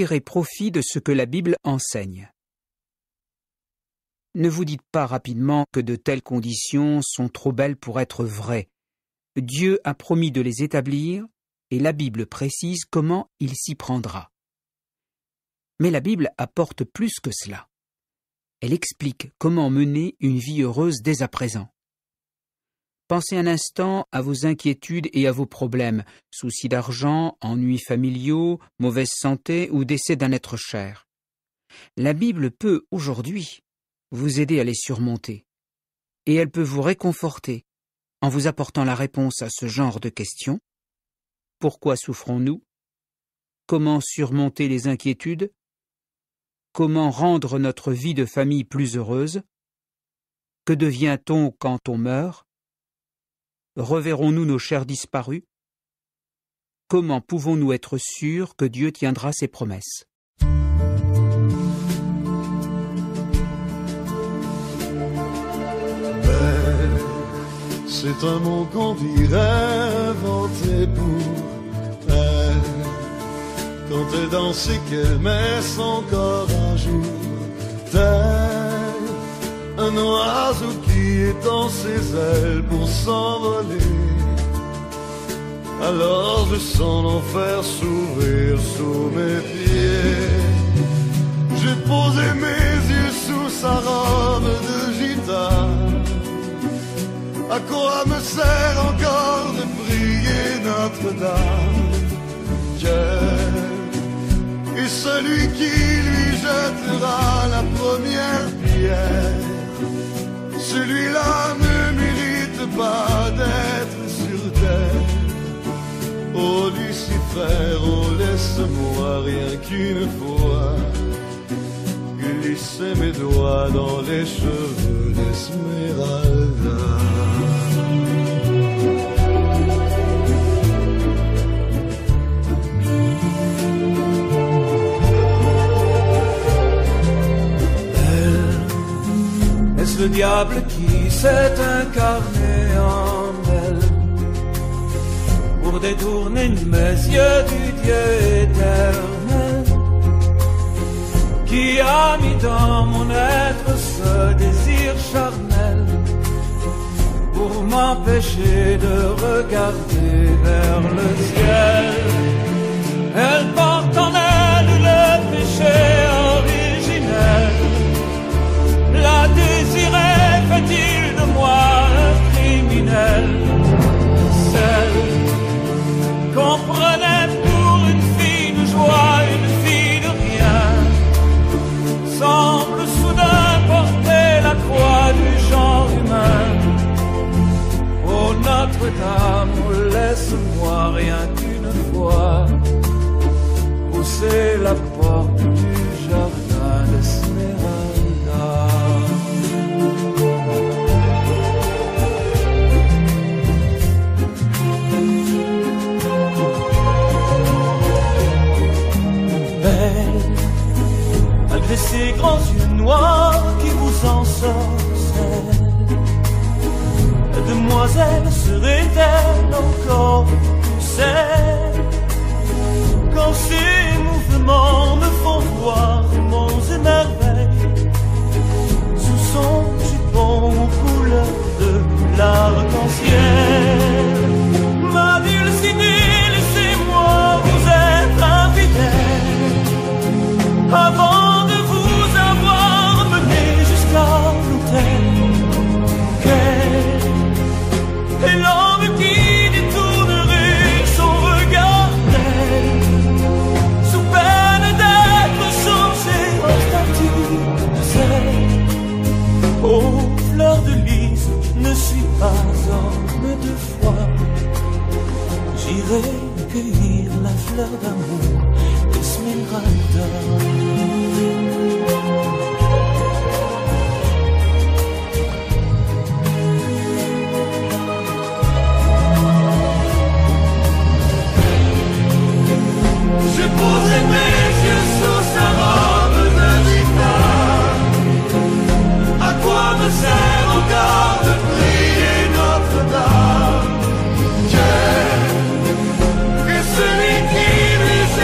tirer profit de ce que la Bible enseigne. Ne vous dites pas rapidement que de telles conditions sont trop belles pour être vraies. Dieu a promis de les établir et la Bible précise comment il s'y prendra. Mais la Bible apporte plus que cela. Elle explique comment mener une vie heureuse dès à présent. Pensez un instant à vos inquiétudes et à vos problèmes, soucis d'argent, ennuis familiaux, mauvaise santé ou décès d'un être cher. La Bible peut, aujourd'hui, vous aider à les surmonter. Et elle peut vous réconforter en vous apportant la réponse à ce genre de questions. Pourquoi souffrons-nous? Comment surmonter les inquiétudes? Comment rendre notre vie de famille plus heureuse? Que devient-on quand on meurt? Reverrons-nous nos chers disparus? Comment pouvons-nous être sûrs que Dieu tiendra ses promesses? C'est un mot qu'on dirait inventé pour elle. Quand elle danse et qu'elle met son corps à jour, tel un oiseau qui étend ses ailes pour s'envoler. Alors je sens l'enfer s'ouvrir sous mes pieds. J'ai posé mes yeux sous sa robe de gitane. À quoi me sert encore de prier Notre-Dame? Dieu est celui qui lui jettera la première pierre. Celui-là ne mérite pas d'être sur terre. Oh Lucifer, oh laisse-moi rien qu'une fois glisser mes doigts dans les cheveux d'Esmeralda. Est-ce le diable qui s'est incarné en elle pour détourner mes yeux du Dieu éternel, qui a mis dans mon être ce désir charnel pour m'empêcher de regarder vers le ciel? Elle porte en elle le péché originel. La désirait, fait-il de moi un criminel? Celle qu'on prenait pour une fille de joie, une fille de rien, semble soudain porter la croix du genre humain. Oh Notre-Dame, oh, laisse-moi rien qu'une fois pousser la porte du jardin d'Esmeralda. Malgré ces grands yeux noirs qui vous ensorcellent, la demoiselle serait-elle encore plus saine quand ses mouvements me font voir monts et merveilles sous son jupon aux couleurs de l'arc-en-ciel? Ma dulcinée, laissez-moi vous être infidèle avant de vous avoir mené jusqu'à l'autel. Quel est l'homme qui détournerait son regard d'elle, sous peine d'être changé en statue de sel? Oh, fleur de lys, ne suis pas homme de foi. J'irai cueillir la fleur d'amour d'Esmeralda. J'ai posé mes yeux sous sa robe de gitane. À quoi me sert encore de prier Notre-Dame? Dieu est celui qui lui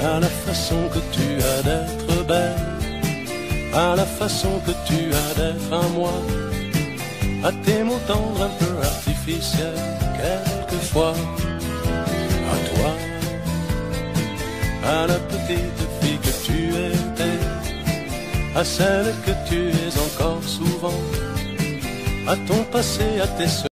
à la façon que tu as d'être belle, à la façon que tu as d'être à moi, à tes mots tendres un peu artificiels, quelquefois, à toi, à la petite fille que tu étais, à celle que tu es encore souvent, à ton passé, à tes